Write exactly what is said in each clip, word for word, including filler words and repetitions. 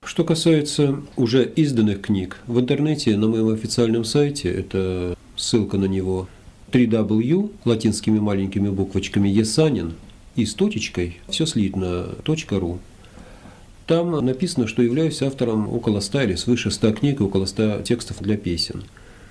Что касается уже изданных книг, в интернете на моем официальном сайте, это ссылка на него, три дабл ю латинскими маленькими буквочками Есанин и с точечкой, все слитно, .ру. Там написано, что являюсь автором около ста или свыше ста книг и около ста текстов для песен.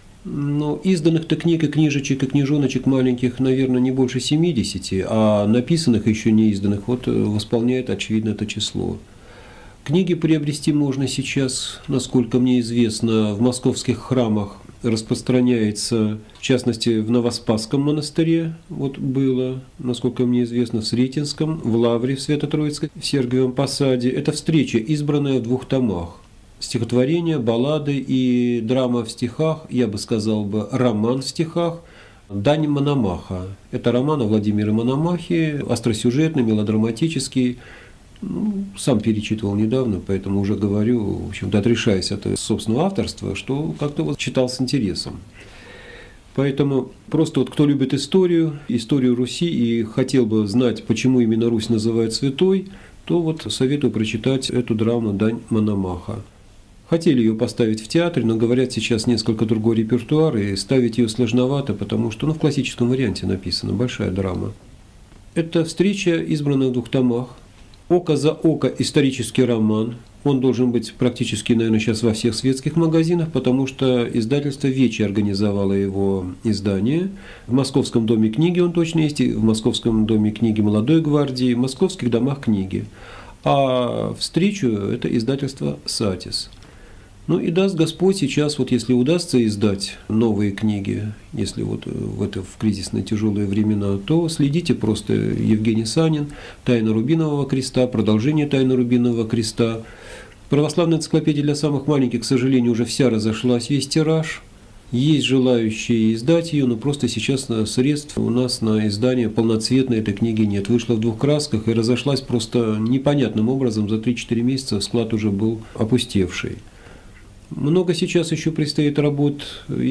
Но изданных-то книг и книжечек, и книжоночек маленьких, наверное, не больше семидесяти, а написанных еще не изданных вот восполняет, очевидно, это число. Книги приобрести можно сейчас, насколько мне известно, в московских храмах распространяется, в частности, в Новоспасском монастыре, вот было, насколько мне известно, в Сретенском, в Лавре в Свято-Троицкой, в Сергиевом Посаде. Это встреча, избранная в двух томах. Стихотворения, баллады и драма в стихах, я бы сказал бы, роман в стихах, «Дань Мономаха». Это роман о Владимире Мономахе, остросюжетный, мелодраматический. Ну, сам перечитывал недавно, поэтому уже говорю, в общем-то, отрешаясь от собственного авторства, что как-то вот читал с интересом. Поэтому просто вот кто любит историю, историю Руси и хотел бы знать, почему именно Русь называют святой, то вот советую прочитать эту драму «Дань Мономаха». Хотели ее поставить в театре, но говорят, сейчас несколько другой репертуар, и ставить ее сложновато, потому что ну, в классическом варианте написана большая драма. Это встреча, избранная в двух томах. «Око за око» – исторический роман. Он должен быть практически, наверное, сейчас во всех светских магазинах, потому что издательство «Вечи» организовало его издание. В Московском доме книги он точно есть, и в Московском доме книги «Молодой гвардии», в московских домах книги. А встречу – это издательство «Сатис». Ну и даст Господь сейчас, вот если удастся издать новые книги, если вот в это в кризисные тяжелые времена, то следите просто Евгений Санин, «Тайна Рубинового креста», продолжение «Тайны Рубинового креста». Православная энциклопедия для самых маленьких, к сожалению, уже вся разошлась, весь тираж. Есть желающие издать ее, но просто сейчас средств у нас на издание полноцветной этой книги нет. Вышла в двух красках и разошлась просто непонятным образом. За три-четыре месяца склад уже был опустевший. Много сейчас еще предстоит работ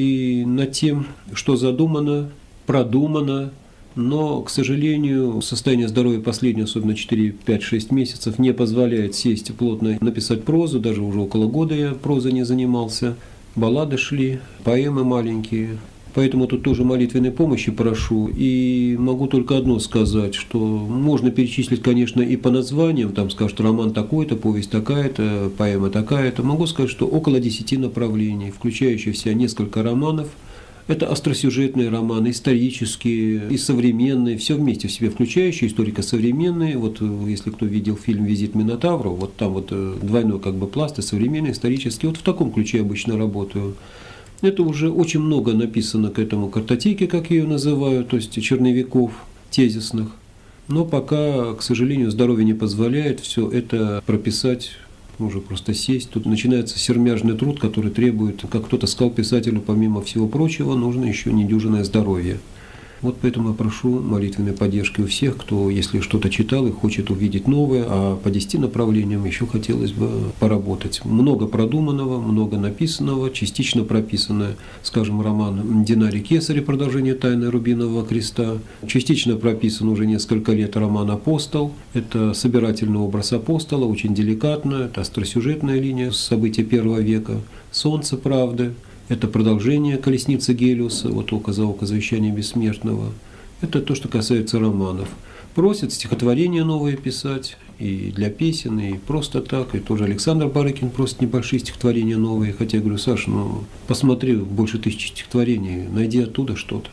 и над тем, что задумано, продумано, но, к сожалению, состояние здоровья последние, особенно четыре, пять, шесть месяцев, не позволяет сесть плотно написать прозу, даже уже около года я прозой не занимался, баллады шли, поэмы маленькие. Поэтому тут тоже молитвенной помощи прошу. И могу только одно сказать, что можно перечислить, конечно, и по названиям, там скажут, роман такой-то, повесть такая-то, поэма такая-то. Могу сказать, что около десяти направлений, включающих в себя несколько романов. Это остросюжетные романы, исторические и современные, все вместе в себе включающие, историко-современные. Вот если кто видел фильм «Визит Минотавра», вот там вот двойной как бы пласт, и современный, исторический. Вот в таком ключе обычно работаю. Это уже очень много написано к этому картотеке, как ее называют, то есть черновиков тезисных. Но пока, к сожалению, здоровье не позволяет все это прописать, уже просто сесть. Тут начинается сермяжный труд, который требует, как кто-то сказал писателю, помимо всего прочего, нужно еще недюжинное здоровье. Вот поэтому я прошу молитвенной поддержки у всех, кто, если что-то читал и хочет увидеть новое, а по десяти направлениям еще хотелось бы поработать. Много продуманного, много написанного, частично прописанное, скажем, роман Динарий Кесарь, продолжение «Тайны Рубинового креста». Частично прописан уже несколько лет роман «Апостол». Это собирательный образ апостола, очень деликатно, это остросюжетная линия событий первого века. «Солнце правды». Это продолжение «Колесницы Гелиуса», вот «Око за око. Завещание бессмертного». Это то, что касается романов. Просят стихотворения новые писать, и для песен, и просто так. И тоже Александр Барыкин просит небольшие стихотворения новые. Хотя я говорю, Саша, ну посмотри, больше тысячи стихотворений, найди оттуда что-то.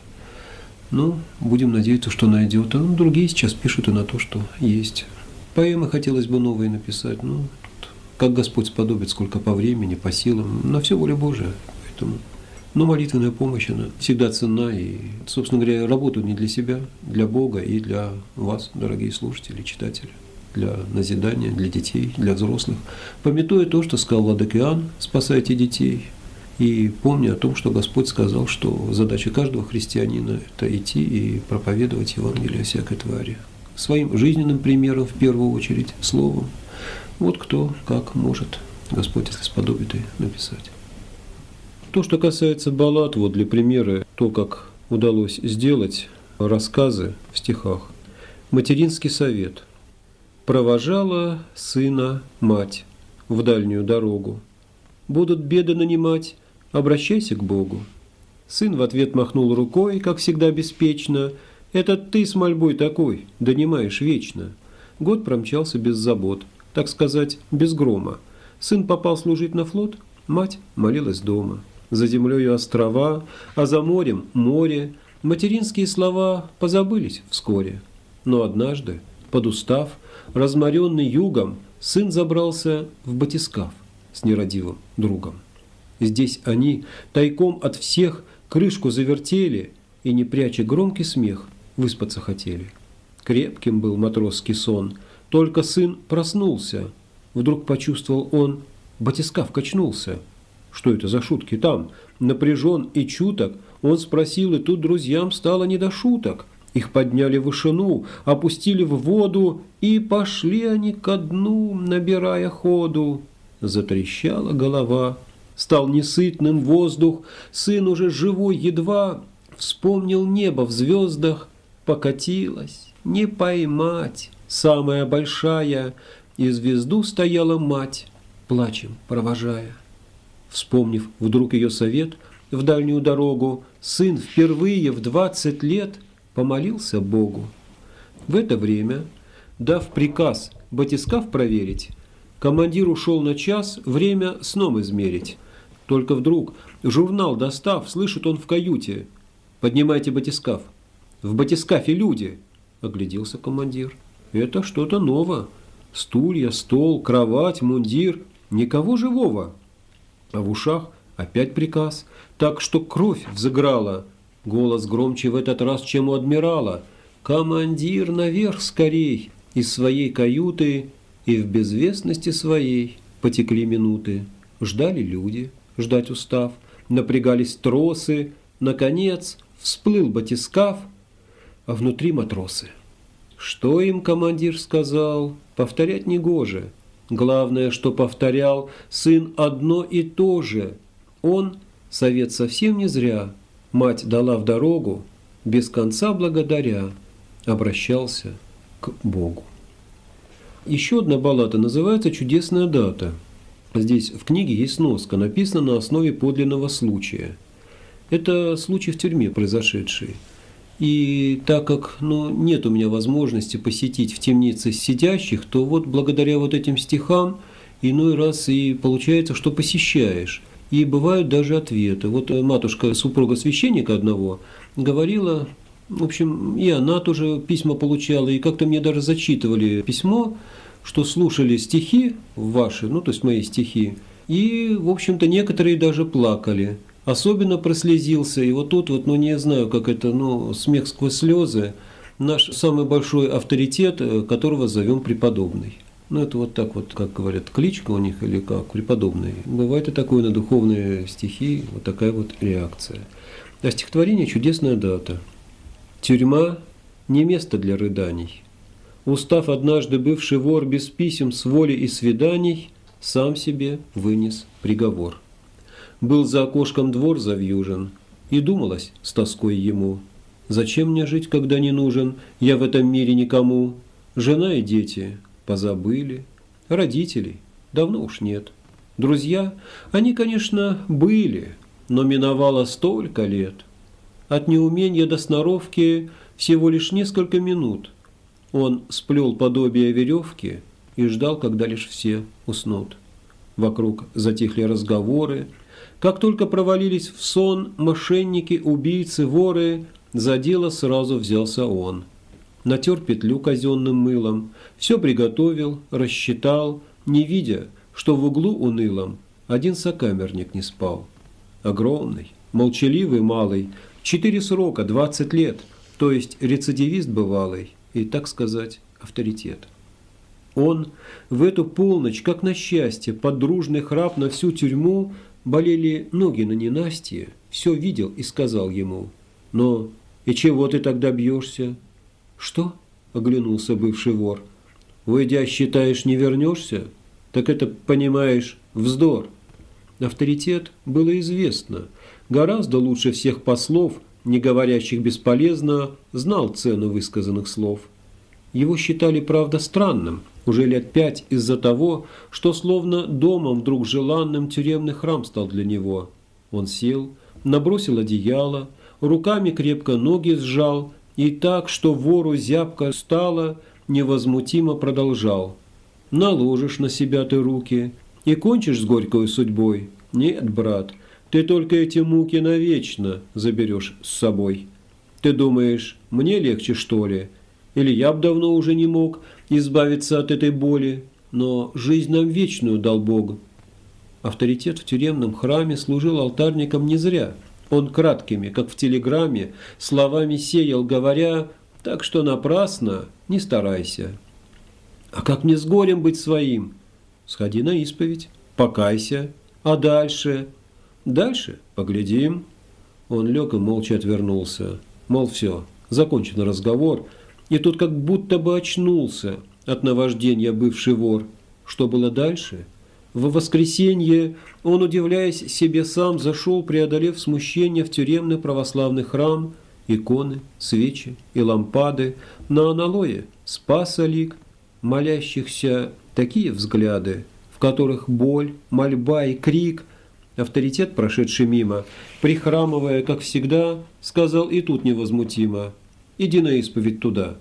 Ну, будем надеяться, что найдет. А ну, другие сейчас пишут и на то, что есть. Поэмы хотелось бы новые написать. Ну, как Господь сподобит, сколько по времени, по силам. На все воля Божия. Но молитвенная помощь, она всегда ценна. И, собственно говоря, работаю не для себя, для Бога и для вас, дорогие слушатели, читатели, для назидания, для детей, для взрослых. Памятуя то, что сказал владыка Иоанн, спасайте детей. И помня о том, что Господь сказал, что задача каждого христианина – это идти и проповедовать Евангелие всякой твари. Своим жизненным примером, в первую очередь, словом. Вот кто как может, Господь, если сподобит, и написать. То, что касается баллад, вот для примера, то, как удалось сделать рассказы в стихах. «Материнский совет. Провожала сына мать, в дальнюю дорогу. Будут беды нанимать, обращайся к Богу. Сын в ответ махнул рукой, как всегда беспечно. Это ты с мольбой такой, донимаешь вечно. Год промчался без забот, так сказать, без грома. Сын попал служить на флот, мать молилась дома. За землею острова, а за морем море. Материнские слова позабылись вскоре. Но однажды, подустав, разморенный югом, сын забрался в батискаф с нерадивым другом. Здесь они тайком от всех крышку завертели и, не пряча громкий смех, выспаться хотели. Крепким был матросский сон, только сын проснулся. Вдруг почувствовал он, батискаф качнулся. Что это за шутки там? Напряжен и чуток, он спросил, и тут друзьям стало не до шуток. Их подняли в вышину, опустили в воду, и пошли они ко дну, набирая ходу. Затрещала голова, стал несытным воздух, сын уже живой едва вспомнил небо в звездах, покатилась, не поймать, самая большая, и звезду стояла мать, плачем провожая. Вспомнив вдруг ее совет в дальнюю дорогу, сын впервые в двадцать лет помолился Богу. В это время, дав приказ батискаф проверить, командир ушел на час время сном измерить. Только вдруг, журнал достав, слышит он в каюте: «Поднимайте батискаф! В батискафе люди!» Огляделся командир. Это что-то ново. Стулья, стол, кровать, мундир. Никого живого. А в ушах опять приказ, так что кровь взыграла. Голос громче в этот раз, чем у адмирала. «Командир, наверх скорей!» Из своей каюты и в безвестности своей потекли минуты. Ждали люди, ждать устав, напрягались тросы. Наконец всплыл батискаф, а внутри матросы. Что им командир сказал, повторять негоже. Главное, что повторял сын одно и то же. Он, совет совсем не зря, мать дала в дорогу, без конца благодаря, обращался к Богу. Еще одна баллада называется «Чудесная дата». Здесь в книге есть сноска, написана на основе подлинного случая. Это случай в тюрьме произошедший. И так как ну, нет у меня возможности посетить в темнице сидящих, то вот благодаря вот этим стихам иной раз и получается, что посещаешь. И бывают даже ответы. Вот матушка, супруга священника одного, говорила, в общем, и она тоже письма получала, и как-то мне даже зачитывали письмо, что слушали стихи ваши, ну то есть мои стихи, и, в общем-то, некоторые даже плакали. Особенно прослезился, и вот тут вот, ну не знаю, как это, ну, смех сквозь слезы, наш самый большой авторитет, которого зовем преподобный. Ну это вот так вот, как говорят, кличка у них или как, преподобный. Бывает и такое на духовные стихи, вот такая вот реакция. А стихотворение «Чудесная дата». Тюрьма не место для рыданий. Устав однажды бывший вор без писем с воли и свиданий, сам себе вынес приговор. Был за окошком двор завьюжен, и думалось с тоской ему: зачем мне жить, когда не нужен я в этом мире никому? Жена и дети позабыли, родителей давно уж нет. Друзья, они, конечно, были, но миновало столько лет. От неумения до сноровки всего лишь несколько минут. Он сплел подобие веревки и ждал, когда лишь все уснут. Вокруг затихли разговоры. Как только провалились в сон мошенники, убийцы, воры, за дело сразу взялся он. Натер петлю казенным мылом, все приготовил, рассчитал, не видя, что в углу унылом один сокамерник не спал. Огромный, молчаливый малый, четыре срока, двадцать лет, то есть рецидивист бывалый и, так сказать, авторитет. Он в эту полночь, как на счастье, под дружный храп на всю тюрьму, болели ноги на ненастье, все видел и сказал ему: «Но и чего ты тогда бьешься?» «Что?» – оглянулся бывший вор. «Уйдя, считаешь, не вернешься? Так это, понимаешь, вздор». Авторитет было известно. Гораздо лучше всех послов, не говорящих бесполезно, знал цену высказанных слов. Его считали, правда, странным, уже лет пять из-за того, что словно домом вдруг желанным тюремный храм стал для него. Он сел, набросил одеяло, руками крепко ноги сжал, и так, что вору зябко стало, невозмутимо продолжал. Наложишь на себя ты руки и кончишь с горькой судьбой. Нет, брат, ты только эти муки навечно заберешь с собой. Ты думаешь, мне легче, что ли? Или я б давно уже не мог избавиться от этой боли? Но жизнь нам вечную дал Бог. Авторитет в тюремном храме служил алтарником не зря. Он краткими, как в телеграмме, словами сеял, говоря, так что напрасно не старайся. А как мне с горем быть своим? Сходи на исповедь, покайся. А дальше? Дальше поглядим. Он лег и молча отвернулся. Мол, все, закончен разговор. И тут как будто бы очнулся от наваждения бывший вор. Что было дальше? В воскресенье он, удивляясь себе сам, зашел, преодолев смущение, в тюремный православный храм, иконы, свечи и лампады, на аналое спаса лик, молящихся такие взгляды, в которых боль, мольба и крик. Авторитет, прошедший мимо, прихрамывая, как всегда, сказал и тут невозмутимо: «Иди на исповедь туда».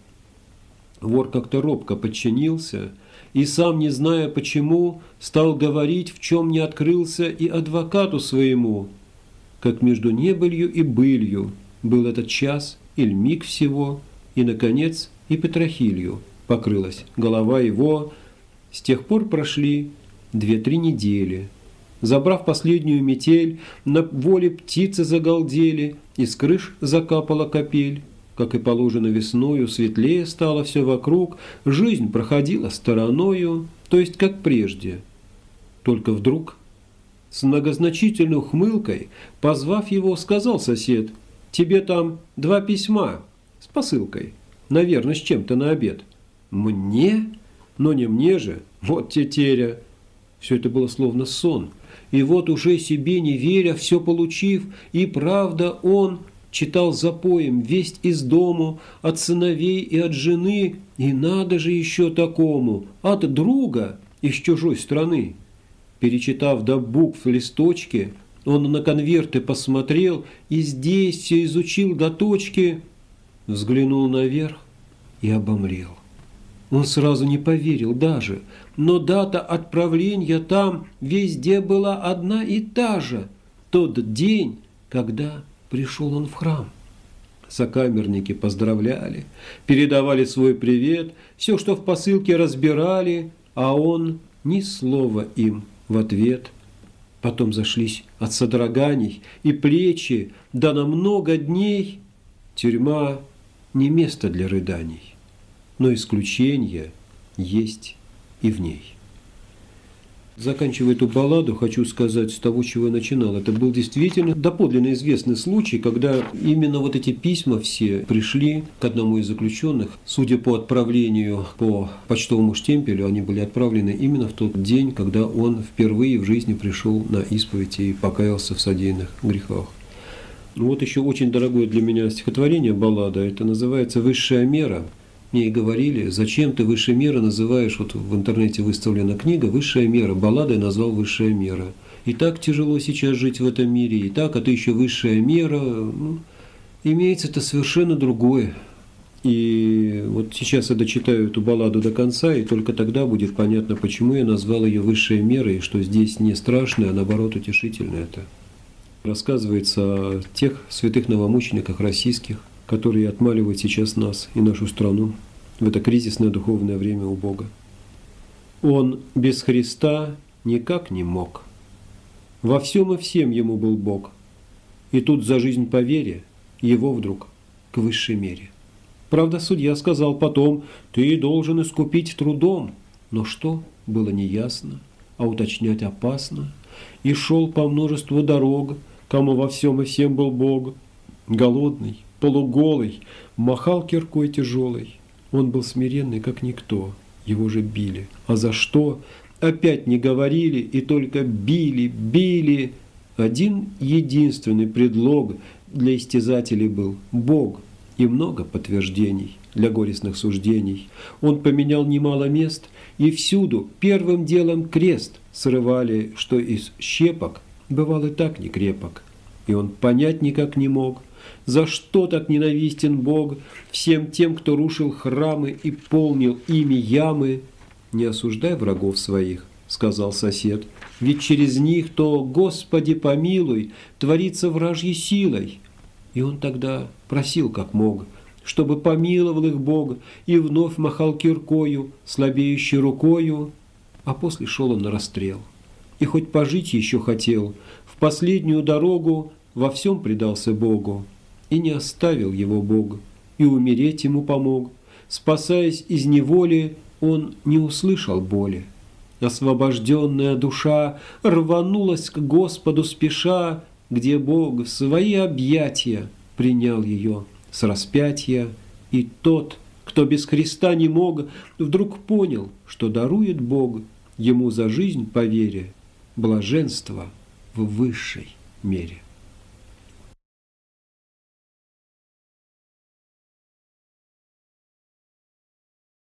Вор как-то робко подчинился и, сам не зная почему, стал говорить, в чем не открылся и адвокату своему. Как между небылью и былью был этот час или миг всего, и, наконец, и Петрохилью покрылась голова его. С тех пор прошли две-три недели. Забрав последнюю метель, на воле птицы загалдели, и с крыш закапала капель. Как и положено весною, светлее стало все вокруг, жизнь проходила стороною, то есть как прежде. Только вдруг, с многозначительной ухмылкой, позвав его, сказал сосед: «Тебе там два письма с посылкой, наверное, с чем-то на обед». «Мне? Но не мне же, вот тетеря». Все это было словно сон. И вот уже себе не веря, все получив, и правда он читал запоем весть из дому от сыновей и от жены, и надо же еще такому, от друга из чужой страны. Перечитав до букв листочки, он на конверты посмотрел и здесь все изучил до точки, взглянул наверх и обомлел. Он сразу не поверил даже, но дата отправления там везде была одна и та же, тот день, когда пришел он в храм. Сокамерники поздравляли, передавали свой привет, все, что в посылке, разбирали, а он ни слова им в ответ. Потом зашлись от содроганий и плечи, да на много дней. Тюрьма не место для рыданий, но исключения есть и в ней. Заканчивая эту балладу, хочу сказать с того, чего я начинал. Это был действительно доподлинно известный случай, когда именно вот эти письма все пришли к одному из заключенных. Судя по отправлению по почтовому штемпелю, они были отправлены именно в тот день, когда он впервые в жизни пришел на исповедь и покаялся в содеянных грехах. Ну вот еще очень дорогое для меня стихотворение, баллада, это называется «Высшая мера». Мне и говорили, зачем ты высшей меры называешь, вот в интернете выставлена книга «Высшая мера», балладой назвал «Высшая мера». И так тяжело сейчас жить в этом мире, и так, а ты еще высшая мера. Ну, имеется это совершенно другое. И вот сейчас я дочитаю эту балладу до конца, и только тогда будет понятно, почему я назвал ее «Высшая мера», и что здесь не страшно, а наоборот утешительно это. Рассказывается о тех святых новомучениках российских, которые отмаливают сейчас нас и нашу страну в это кризисное духовное время у Бога. Он без Христа никак не мог. Во всем и всем ему был Бог. И тут за жизнь по вере его вдруг к высшей мере. Правда, судья сказал потом: «Ты должен искупить трудом». Но что, было неясно, а уточнять опасно. И шел по множеству дорог, кому во всем и всем был Бог. Голодный, полуголый, махал киркой тяжелой. Он был смиренный, как никто. Его же били. А за что? Опять не говорили, и только били, били. Один единственный предлог для истязателей был – Бог. И много подтверждений для горестных суждений. Он поменял немало мест, и всюду первым делом крест срывали, что из щепок бывал и так не крепок. И он понять никак не мог, за что так ненавистен Бог всем тем, кто рушил храмы и полнил ими ямы. «Не осуждай врагов своих», — сказал сосед, «ведь через них то, Господи помилуй, творится вражьей силой». И он тогда просил как мог, чтобы помиловал их Бог, и вновь махал киркою, слабеющей рукою. А после шел он на расстрел. И хоть пожить еще хотел, в последнюю дорогу во всем предался Богу. И не оставил его Бог, и умереть ему помог. Спасаясь из неволи, он не услышал боли. Освобожденная душа рванулась к Господу спеша, где Бог в свои объятия принял ее с распятия. И тот, кто без Христа не мог, вдруг понял, что дарует Бог ему за жизнь по вере блаженство в высшей мере.